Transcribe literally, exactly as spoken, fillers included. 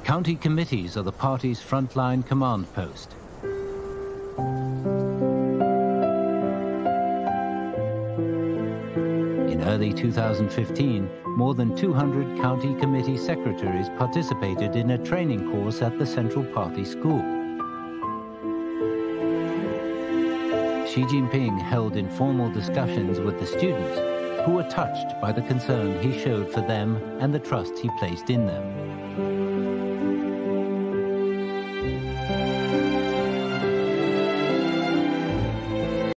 County committees are the party's frontline command post. In early two thousand fifteen, more than two hundred county committee secretaries participated in a training course at the Central Party School. Xi Jinping held informal discussions with the students, who were touched by the concern he showed for them and the trust he placed in them.